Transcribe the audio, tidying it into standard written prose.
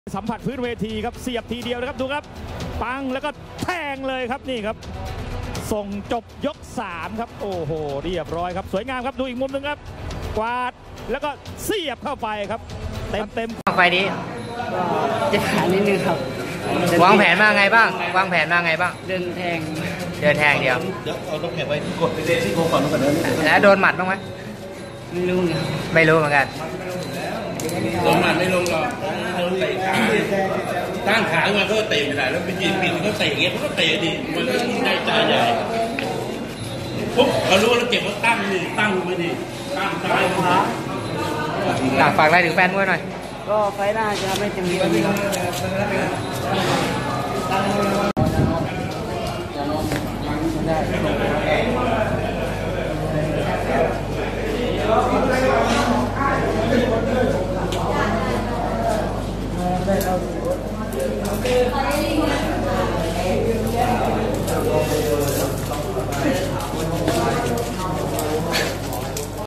สัมผัสพื้นเวทีครับเสียบทีเดียวนะครับดูครับปังแล้วก็แทงเลยครับนี่ครับส่งจบยก3ครับโอ้โหเรียบร้อยครับสวยงามครับดูอีกมุมหนึ่งครับกวาดแล้วก็เสียบเข้าไปครับเต็มไฟนี้จะขาดนิดนึงครับวางแผนมาไงบ้างวางแผนมาไงบ้างเดินแทงเดียวเอาต้องแข็งไว้กดไปที่โค้งก่อนก่อนนะแล้วโดนหมัดบ้างไหมไม่รู้เนี่ยไม่รู้เหมือนกันโดนหมัดไม่ลงหรอกโดนเตะขาตั้งขามาก็เตะไม่ได้แล้วไปยิงปีนก็เตะเงี้ยเขาก็เตะดีมันก็ได้ใจใหญ่ปุ๊บเขารู้แล้วเก็บว่าตั้งนี่ตั้งไม่ดีตั้งซ้ายฝากอะไรถึงแฟนมวยหน่อยก็ไฟหน้าจะไม่เต็มที่ครับได้